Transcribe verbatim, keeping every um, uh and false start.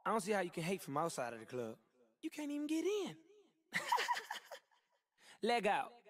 I don't see how you can hate from outside of the club. You can't even get in. Leg out.